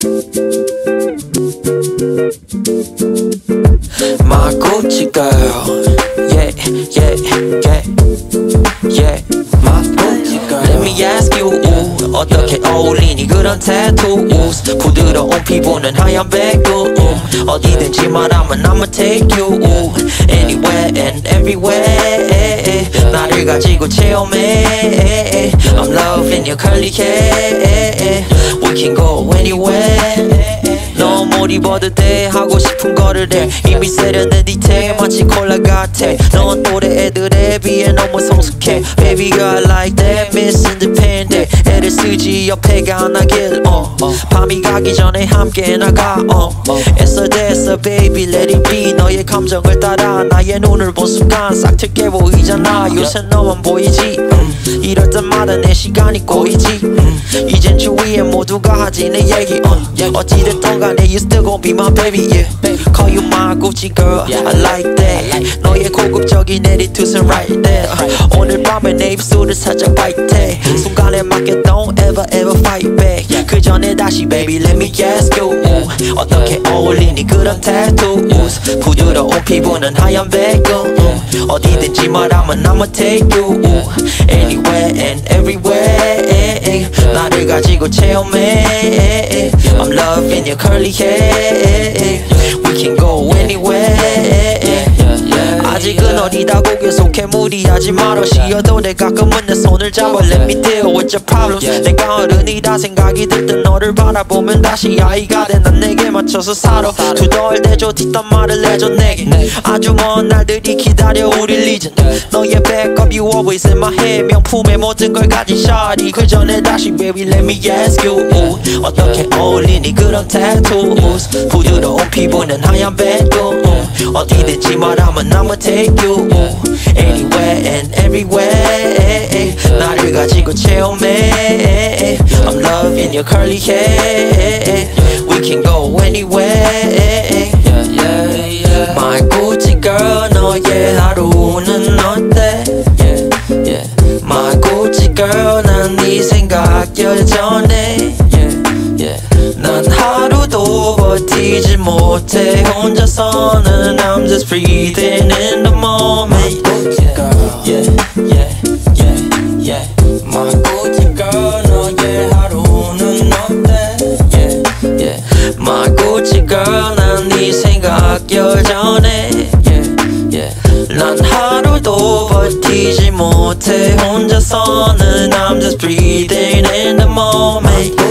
My Gucci girl, yeah, yeah, yeah, yeah. My Gucci girl. Let me ask you, 어떻게 어울리니 그런 tattoos? 부드러운 피부는 하얀 백구. 어디든지 말하면 I'ma take you anywhere and everywhere. 나를 가지고 체험해. I'm loving your curly hair. We can go anywhere. 너 뭘 입어도 돼 하고 싶은 거를 해. 이미 세련된 디테일 마치 콜라 같아. 넌 또래 애들에 비해 너무 성숙해. Baby girl like that Miss Independent. 애를 쓰지 옆에가 안 나길 밤이 가기 전에 함께 나가 애써 됐어 baby let it be. 너의 감정을 따라 나의 눈을 본 순간 싹 트게 보이잖아. 요새 너만 보이지 이럴 때마다 내 시간이 꼬이지. 이젠 주위에 모두가 하지 내 얘기 어찌됐든 간에 you still gon' be my baby yeah. Call you my Gucci girl I like that. 너의 고급적인 attitude's right there. 오늘 밤에 내 입술을 살짝 bite. 순간에 맞게 don't ever ever fight back. 그 전에 다시 baby let me ask you 어떻게 어울리니 그런 tattoos? 부드러운 피부는 하얀 백구. 어디든지 말하면 I'ma take you anywhere and everywhere. 나를 가지고 체험해. I'm loving your curly hair. We can go anywhere. 아직은 어리다고 계속해 무리하지 말어. 쉬어도 돼 가끔은 내 손을 잡아. Let me deal with your problems. 내가 어른이다 생각이 들 때 너를 바라보면 다시 아이가 돼. 난 내게 맞춰서 살아. 투덜대줘 뒷담 말을 해줘 내게. 아주 먼 날들이 기다려 우릴 잊은 너의 backup you always in my head. 명품의 모든 걸 가진 shawty. 그 전에 다시 baby let me ask you 어떻게 어울리니 그런 tattoos? 부드러운 피부는 하얀 백구. 어디든지 말하면 I'ma take you anywhere and everywhere. 나를 가지고 체험해. I'm loving your curly hair. We can go anywhere. My Gucci girl 너의 하루는 어때? My Gucci girl 난 네 생각 여전해. 난 하루도 버티지 못해 혼자서는 I'm just breathing in the moment. Yeah, yeah, yeah, yeah. My Gucci girl 너의 하루는 어때? Yeah, yeah. My Gucci girl 난 네 생각 여전해. Yeah, yeah. 난 하루도 버티지 못해 혼자서는 I'm just breathing in the moment.